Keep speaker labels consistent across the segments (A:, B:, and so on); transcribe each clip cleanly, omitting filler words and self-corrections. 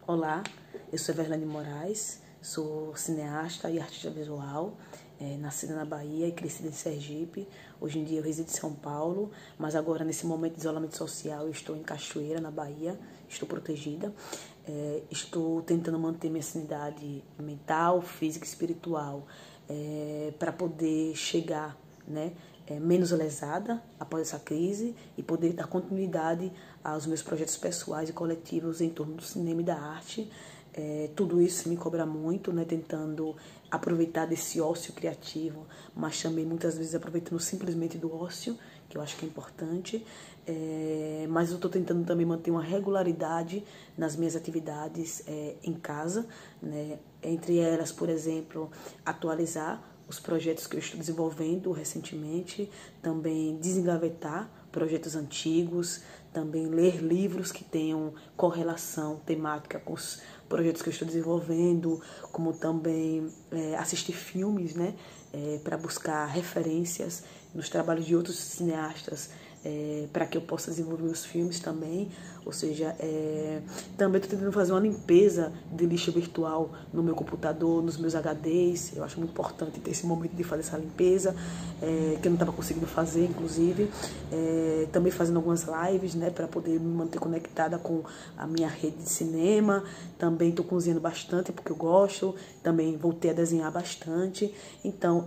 A: Olá, eu sou Everlane Moraes, sou cineasta e artista visual, nascida na Bahia e crescida em Sergipe. Hoje em dia eu resido em São Paulo, mas agora nesse momento de isolamento social eu estou em Cachoeira, na Bahia, estou protegida. Estou tentando manter minha sanidade mental, física e espiritual para poder chegar, né, menos lesada após essa crise e poder dar continuidade aos meus projetos pessoais e coletivos em torno do cinema e da arte. Tudo isso me cobra muito, né, tentando aproveitar desse ócio criativo, mas também muitas vezes aproveitando simplesmente do ócio, que eu acho que é importante. Mas eu estou tentando também manter uma regularidade nas minhas atividades em casa, né? Entre elas, por exemplo, atualizar os projetos que eu estou desenvolvendo recentemente, também desengavetar projetos antigos, também ler livros que tenham correlação temática com os projetos que eu estou desenvolvendo, como também assistir filmes, né, para buscar referências nos trabalhos de outros cineastas, para que eu possa desenvolver os filmes também. Ou seja, também estou tentando fazer uma limpeza de lixo virtual no meu computador, nos meus HDs. Eu acho muito importante ter esse momento de fazer essa limpeza, que eu não estava conseguindo fazer, inclusive. Também fazendo algumas lives, né, para poder me manter conectada com a minha rede de cinema. Também estou cozinhando bastante, porque eu gosto. Também voltei a desenhar bastante. Então,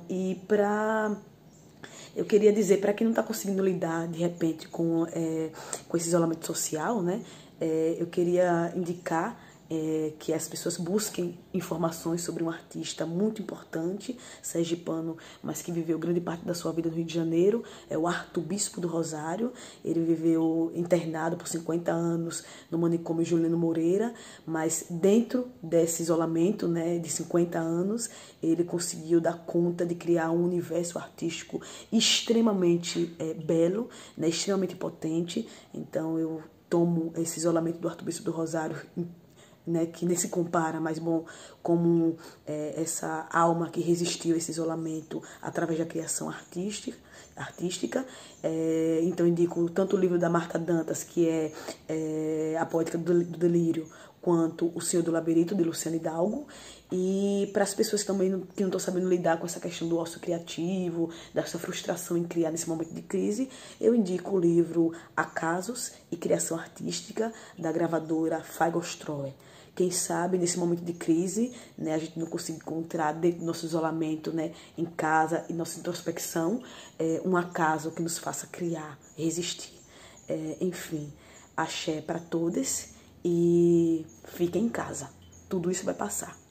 A: eu queria dizer, para quem não está conseguindo lidar, de repente, com esse isolamento social, né, eu queria indicar que as pessoas busquem informações sobre um artista muito importante, sergipano, mas que viveu grande parte da sua vida no Rio de Janeiro, é o Arthur Bispo do Rosário. Ele viveu internado por 50 anos no manicômio Juliano Moreira, mas dentro desse isolamento, né, de 50 anos, ele conseguiu dar conta de criar um universo artístico extremamente belo, né, extremamente potente. Então eu tomo esse isolamento do Arthur Bispo do Rosário, né, que nem se compara, mas bom, como essa alma que resistiu a esse isolamento através da criação artística. Então indico tanto o livro da Marta Dantas, que é A Poética do Delírio, quanto O Senhor do Labirinto, de Luciana Hidalgo. E para as pessoas também que não estão sabendo lidar com essa questão do ócio criativo, dessa frustração em criar nesse momento de crise, eu indico o livro Acasos e Criação Artística, da gravadora Fagostroe. Quem sabe, nesse momento de crise, né, a gente não consiga encontrar dentro do nosso isolamento, né, em casa e nossa introspecção, um acaso que nos faça criar, resistir. Enfim, axé para todas e fiquem em casa. Tudo isso vai passar.